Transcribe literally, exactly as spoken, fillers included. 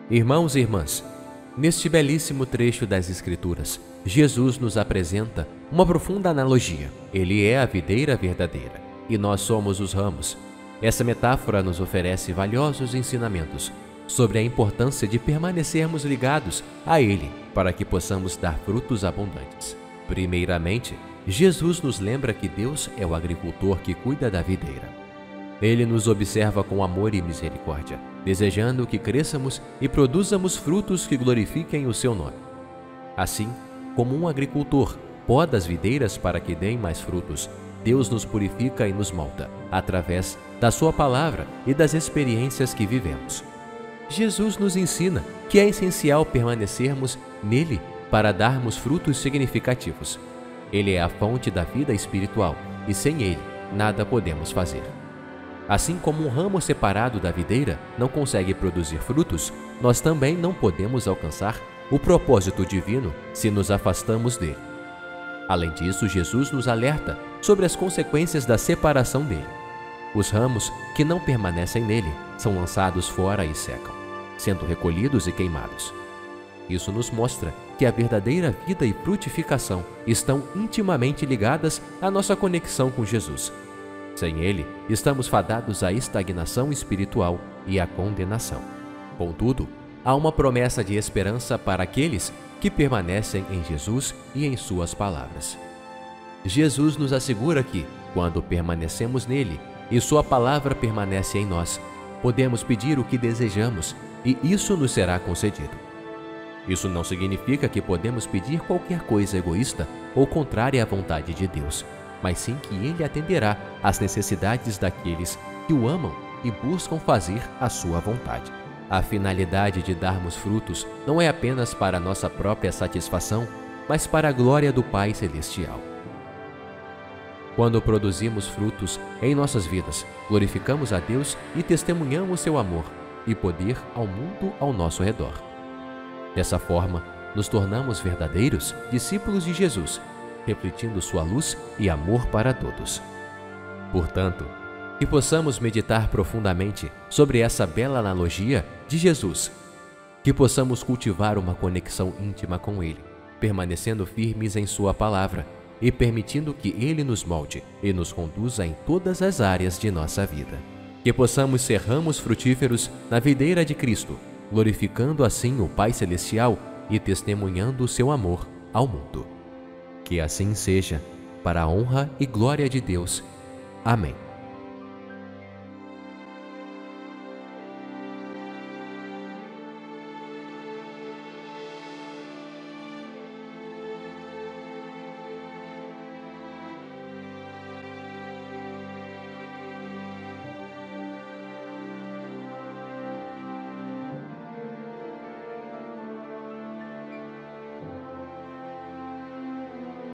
Irmãos e irmãs, neste belíssimo trecho das Escrituras, Jesus nos apresenta uma profunda analogia. Ele é a videira verdadeira e nós somos os ramos. Essa metáfora nos oferece valiosos ensinamentos sobre a importância de permanecermos ligados a Ele para que possamos dar frutos abundantes. Primeiramente, Jesus nos lembra que Deus é o agricultor que cuida da videira. Ele nos observa com amor e misericórdia, desejando que cresçamos e produzamos frutos que glorifiquem o seu nome. Assim, como um agricultor poda as videiras para que deem mais frutos, Deus nos purifica e nos molda, através da sua palavra e das experiências que vivemos. Jesus nos ensina que é essencial permanecermos nele para darmos frutos significativos. Ele é a fonte da vida espiritual e sem ele, nada podemos fazer. Assim como um ramo separado da videira não consegue produzir frutos, nós também não podemos alcançar o propósito divino se nos afastamos dele. Além disso, Jesus nos alerta sobre as consequências da separação dele. Os ramos que não permanecem nele são lançados fora e secam, sendo recolhidos e queimados. Isso nos mostra que a verdadeira vida e frutificação estão intimamente ligadas à nossa conexão com Jesus. Sem ele, estamos fadados à estagnação espiritual e à condenação. Contudo, há uma promessa de esperança para aqueles que permanecem em Jesus e em suas palavras. Jesus nos assegura que, quando permanecemos nele e sua palavra permanece em nós, podemos pedir o que desejamos e isso nos será concedido. Isso não significa que podemos pedir qualquer coisa egoísta ou contrária à vontade de Deus, mas sim que Ele atenderá às necessidades daqueles que o amam e buscam fazer a sua vontade. A finalidade de darmos frutos não é apenas para nossa própria satisfação, mas para a glória do Pai Celestial. Quando produzimos frutos em nossas vidas, glorificamos a Deus e testemunhamos seu amor e poder ao mundo ao nosso redor. Dessa forma, nos tornamos verdadeiros discípulos de Jesus, refletindo sua luz e amor para todos. Portanto, que possamos meditar profundamente sobre essa bela analogia de Jesus, que possamos cultivar uma conexão íntima com Ele, permanecendo firmes em sua palavra e permitindo que Ele nos molde e nos conduza em todas as áreas de nossa vida. Que possamos ser ramos frutíferos na videira de Cristo, glorificando assim o Pai Celestial e testemunhando o seu amor ao mundo. Que assim seja, para a honra e glória de Deus. Amém.